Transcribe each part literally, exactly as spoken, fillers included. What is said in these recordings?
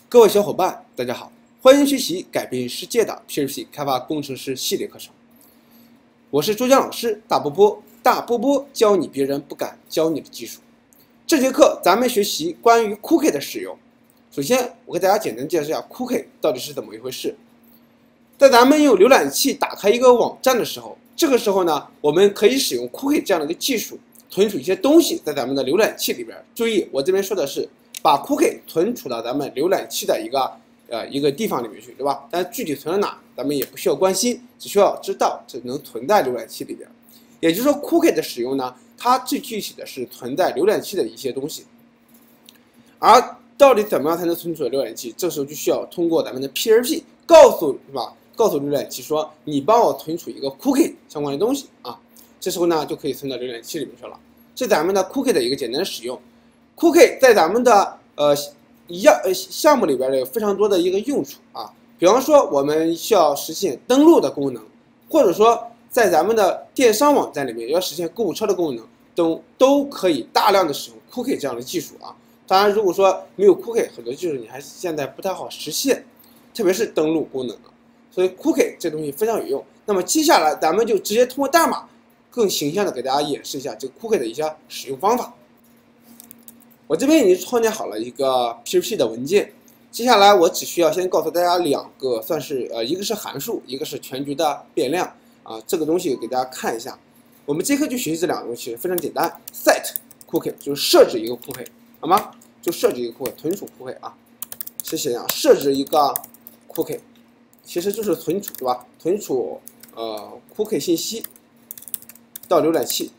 各位小伙伴，大家好，欢迎学习改变世界的 P H P 开发工程师系列课程。我是周江老师大波波，大波波教你别人不敢教你的技术。这节课咱们学习关于 Cookie 的使用。首先，我给大家简单介绍一下 Cookie 到底是怎么一回事。在咱们用浏览器打开一个网站的时候，这个时候呢，我们可以使用 Cookie 这样的一个技术，存储一些东西在咱们的浏览器里边。注意，我这边说的是把 Cookie 存储到咱们浏览器的一个呃一个地方里面去，对吧？但具体存到哪，咱们也不需要关心，只需要知道这能存在浏览器里边。也就是说 ，Cookie 的使用呢，它最具体的是存在浏览器的一些东西。而到底怎么样才能存储浏览器？这时候就需要通过咱们的 P H P 告诉，对吧？告诉浏览器说，你帮我存储一个 Cookie 相关的东西啊。这时候呢，就可以存到浏览器里面去了。这是咱们的 Cookie 的一个简单的使用。Cookie 在咱们的呃一样呃项目里边有非常多的一个用处啊。比方说，我们需要实现登录的功能，或者说在咱们的电商网站里面要实现购物车的功能，都都可以大量的使用 Cookie 这样的技术啊。当然，如果说没有 Cookie， 很多技术你还是现在不太好实现，特别是登录功能啊。所以 Cookie 这东西非常有用。那么接下来咱们就直接通过代码，更形象的给大家演示一下这个 Cookie 的一些使用方法。我这边已经创建好了一个 P H P 的文件，接下来我只需要先告诉大家两个，算是呃一个是函数，一个是全局的变量啊。这个东西给大家看一下。我们这课就学习这两个东西，非常简单。set Cookie 就是设置一个 Cookie， 好吗？就设置一个 Cookie， 存储 Cookie 啊。谢谢啊，设置一个 Cookie， 其实就是存储，对吧？存储呃 Cookie 信息到浏览器，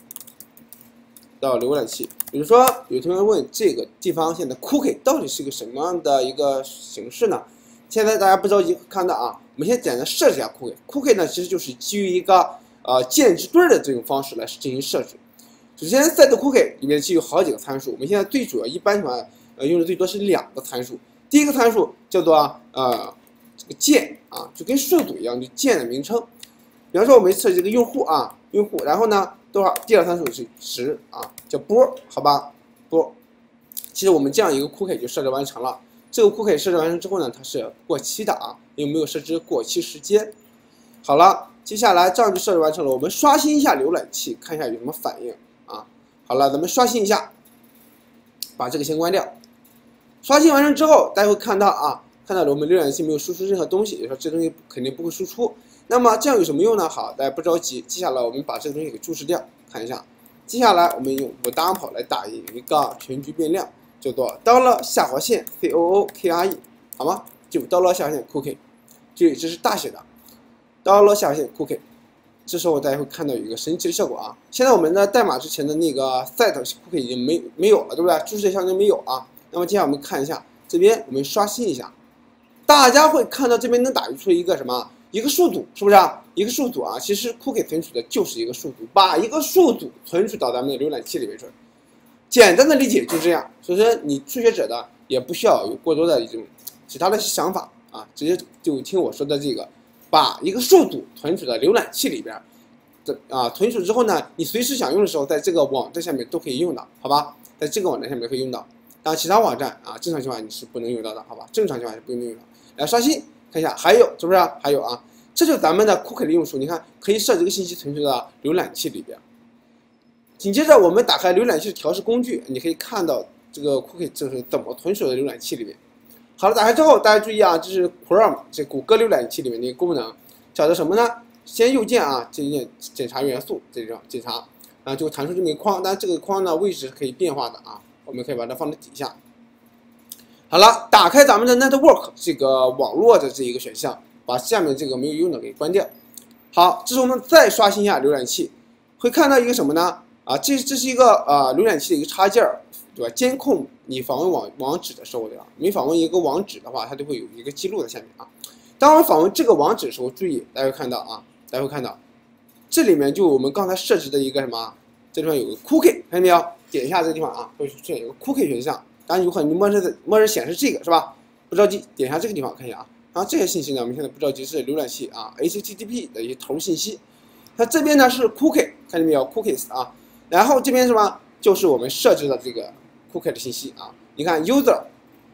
到浏览器。比如说，有同学问这个地方现在 Cookie 到底是一个什么样的一个形式呢？现在大家不着急看到啊，我们先简单设置一下 Cookie。Cookie 呢，其实就是基于一个呃键值对的这种方式来进行设置。首先 set Cookie 里面其实有好几个参数，我们现在最主要一般情况呃用的最多是两个参数。第一个参数叫做呃这个键啊，就跟数组一样，就键的名称。比方说我们设置一个用户啊，用户，然后呢多少？第二参数是值啊，叫波，好吧？波。其实我们这样一个 Cookie 就设置完成了。这个 Cookie 设置完成之后呢，它是过期的啊，因为没有设置过期时间。好了，接下来这样就设置完成了。我们刷新一下浏览器，看一下有什么反应啊。好了，咱们刷新一下，把这个先关掉。刷新完成之后，大家会看到啊，看到我们浏览器没有输出任何东西，也就是说这东西肯定不会输出。那么这样有什么用呢？好，大家不着急，接下来我们把这个东西给注释掉，看一下。接下来我们用 example 来打一个全局变量，叫做 dollar 下划线 c o o k r e， 好吗？就 dollar 下划线 cookie， 这这是大写的 dollar 下划线 cookie。这时候大家会看到有一个神奇的效果啊！现在我们的代码之前的那个 set cookie 已经没没有了，对不对？注释项就没有啊。那么接下来我们看一下这边，我们刷新一下，大家会看到这边能打出一个什么？一个数组，是不是啊？一个数组啊，其实 Cookie 存储的就是一个数组，把一个数组存储到咱们的浏览器里面去。简单的理解就这样。所以说，你初学者的也不需要有过多的一种其他的想法啊，直接就听我说的这个，把一个数组存储到浏览器里边。这啊，存储之后呢，你随时想用的时候，在这个网站下面都可以用到，好吧？在这个网站下面可以用到。当然，其他网站啊，正常情况下你是不能用到的，好吧？正常情况下是不能用到。来刷新。看一下，还有是不是、啊？还有啊，这就是咱们的 Cookie 的用处。你看，可以设置一个信息存储到浏览器里边。紧接着，我们打开浏览器调试工具，你可以看到这个 Cookie 就是怎么存储的浏览器里面。好了，打开之后，大家注意啊，这是 Chrome 这谷歌浏览器里面的一个功能，叫做什么呢？先右键啊，这一键检查元素，这种检查，啊，就弹出这么一个框，但是这个框呢位置是可以变化的啊，我们可以把它放在底下。好了，打开咱们的 Network 这个网络的这一个选项，把下面这个没有用的给关掉。好，这时候我们再刷新一下浏览器，会看到一个什么呢？啊，这这是一个呃浏览器的一个插件儿，对吧？监控你访问网网址的时候，对吧？每访问一个网址的话，它就会有一个记录在下面啊。当我们访问这个网址的时候，注意大家会看到啊，大家会看到这里面就我们刚才设置的一个什么？这地方有个 Cookie， 看见没有？点一下这个地方啊，会出现有个 Cookie 选项。当然有可能默认默认显示这个是吧？不着急，点一下这个地方看一下啊。然后这些信息呢，我们现在不着急，是浏览器啊 H T T P 的一些投入信息。它这边呢是 Cookie， 看见没有 ？Cookies 啊。然后这边什么？就是我们设置的这个 Cookie 的信息啊。你看 user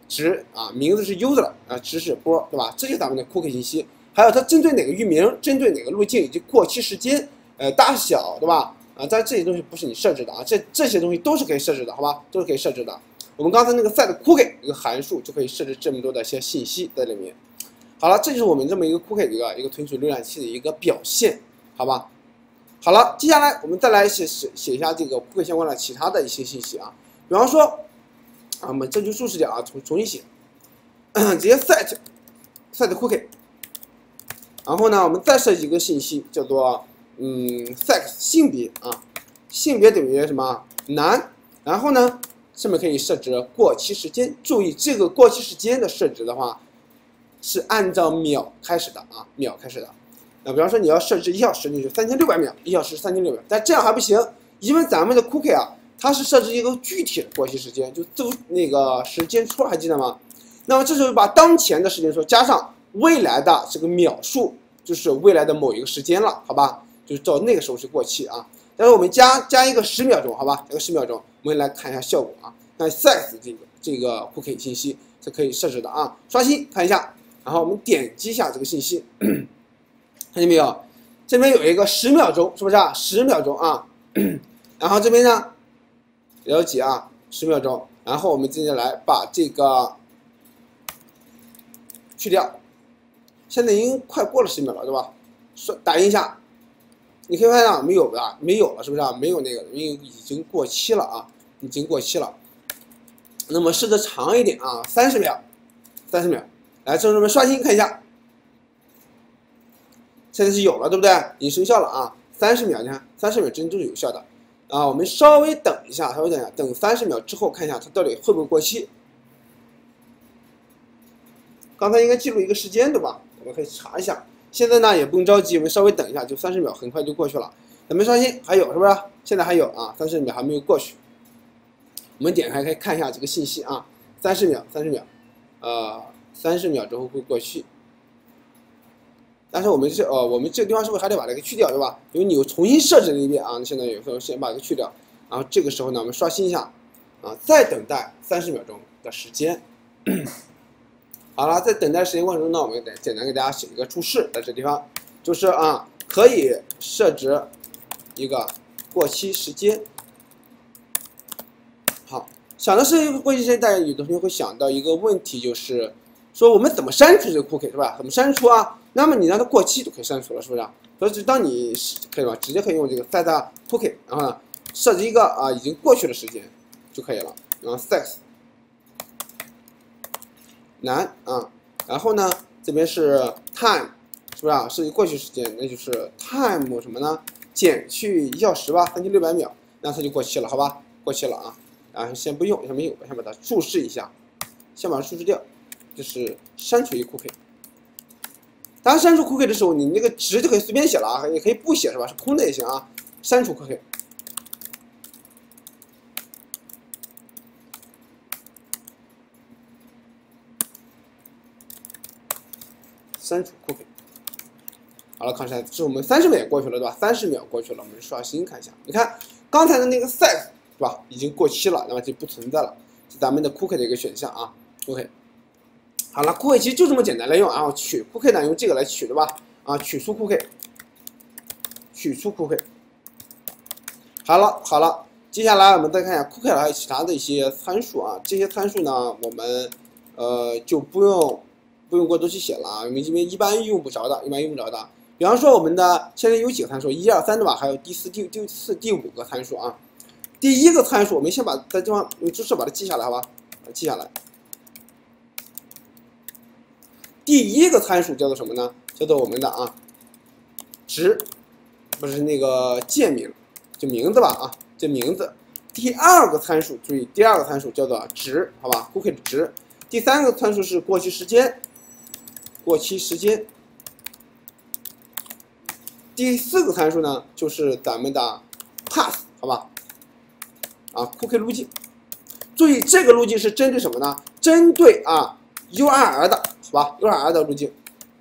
值啊，名字是 user 啊，值是波，对吧？这就是咱们的 cookie 信息。还有它针对哪个域名，针对哪个路径以及过期时间，呃，大小，对吧？啊，但这些东西不是你设置的啊，这这些东西都是可以设置的，好吧？都是可以设置的。我们刚才那个 set cookie 一个函数就可以设置这么多的一些信息在里面。好了，这就是我们这么一个 cookie 的一个一个存储浏览器的一个表现，好吧？好了，接下来我们再来写写写一下这个 cookie 相关的其他的一些信息啊，比方说啊，我们这就注释点啊，重重新写，直接 set set cookie， 然后呢，我们再设计一个信息叫做嗯 sex 性别啊，性别等于什么男，然后呢，上面可以设置过期时间，注意这个过期时间的设置的话是按照秒开始的啊，秒开始的。那比方说你要设置一小时，就是三千六百秒，一小时三千六百秒，但这样还不行，因为咱们的 cookie 啊，它是设置一个具体的过期时间，就都那个时间戳还记得吗？那么这时候把当前的时间戳加上未来的这个秒数，就是未来的某一个时间了，好吧？就是到那个时候是过期啊。但是我们加加一个十秒钟，好吧？加个十秒钟，我们来看一下效果啊。看 size 这个这个 cookie 信息是可以设置的啊。刷新看一下，然后我们点击一下这个信息。看见没有？这边有一个十秒钟，是不是啊？十秒钟啊，然后这边呢了解啊，十秒钟，然后我们接下来把这个去掉。现在已经快过了十秒了，对吧？说打印一下，你可以看到没有的，没有了，是不是啊？没有那个，因为已经过期了啊，已经过期了。那么设置长一点啊，三十秒，三十秒。来，同学们刷新看一下。现在是有了，对不对？已经生效了啊，三十秒，你看三十秒真都是有效的啊。我们稍微等一下，稍微等一下，等三十秒之后看一下它到底会不会过期。刚才应该记录一个时间，对吧？我们可以查一下。现在呢也不用着急，我们稍微等一下，就三十秒，很快就过去了。咱们刷新，还有是不是？现在还有啊，三十秒还没有过去。我们点开可以看一下这个信息啊，三十秒，三十秒，呃，三十秒之后会过期。但是我们这呃，我们这个地方是不是还得把这个去掉，对吧？因为你又重新设置了一遍啊，现在有时候先把这个去掉，然后这个时候呢，我们刷新一下啊，再等待三十秒钟的时间。好了，在等待时间过程中呢，我们得简单给大家写一个注释，在这地方就是啊，可以设置一个过期时间。好，想的是一个过期时间，大家有的同学会想到一个问题，就是说我们怎么删除这个 cookie 是吧？怎么删除啊？那么你让它过期就可以删除了，是不是？所以当你可以吧，直接可以用这个 set cookie， 然后呢设置一个啊已经过去的时间就可以了。然后 sex 男啊，然后呢这边是 time， 是不是啊？是过去时间，那就是 time 什么呢？减去一小时吧，三千六百秒，那它就过期了，好吧？过期了啊，然后先不用，先没有，先把它注释一下，先把它注释掉，就是删除一个 cookie。当删除 cookie 的时候，你那个值就可以随便写了啊，也可以不写是吧？是空的也行啊。删除 cookie， 删除 cookie。好了，看一下，是我们三十秒也过去了，对吧？三十秒过去了，我们刷新看一下，你看刚才的那个 size 是吧？已经过期了，那么就不存在了，是咱们的 cookie 的一个选项啊。OK， 好了 ，cookie 其实就这么简单来用啊，取 cookie 呢用这个来取，对吧？啊，取出 cookie。取出 cookie， 好了好了，接下来我们再看一下 cookie 还有其他的一些参数啊，这些参数呢，我们呃就不用不用过多去写了啊，因为这边一般用不着的，一般用不着的。比方说我们的现在有几个参数，一二三对吧？还有第四、第第四、第五个参数啊。第一个参数，我们先把在地方用注释把它记下来，好吧？记下来。第一个参数叫做什么呢？叫做我们的啊值。不是那个键名，就名字吧啊，这名字。第二个参数，注意，第二个参数叫做值，好吧 ？cookie 的值。第三个参数是过期时间，过期时间。第四个参数呢，就是咱们的 path， 好吧？啊 ，cookie 路径。注意，这个路径是针对什么呢？针对啊 U R L 的，好吧 ？U R L 的路径。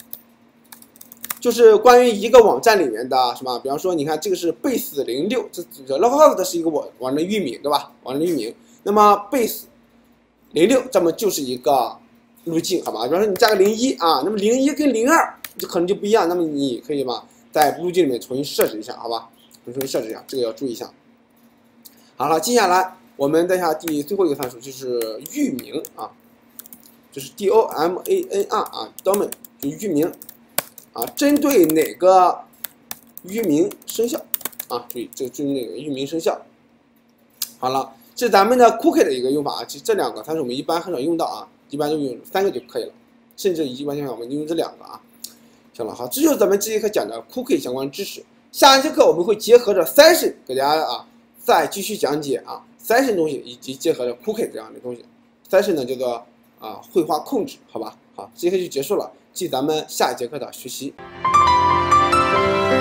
就是关于一个网站里面的什么，比方说，你看这个是 base 零六，这 localhost 是一个网网站域名，对吧？网站域名。那么 base 零六，这么就是一个路径，好吧？比方说你加个零一啊，那么零一跟零二就可能就不一样，那么你可以嘛，在路径里面重新设置一下，好吧？重新设置一下，这个要注意一下。好了，接下来我们再下第最后一个参数就是域名啊，就是 D O M A N R 啊 ，domain 就域名啊，针对哪个域名生效啊？注意，这个针对哪个域名生效。好了，这是咱们的 cookie 的一个用法啊，其实这两个参数我们一般很少用到啊，一般就用三个就可以了，甚至一般情况下我们就用这两个啊。行了，好，这就是咱们这节课讲的 cookie 相关知识。下一节课我们会结合着 session 给大家啊再继续讲解啊 session 东西，以及结合着 cookie 这样的东西。session 呢叫做啊绘画控制，好吧？好，这节课就结束了，记咱们下一节课的学习。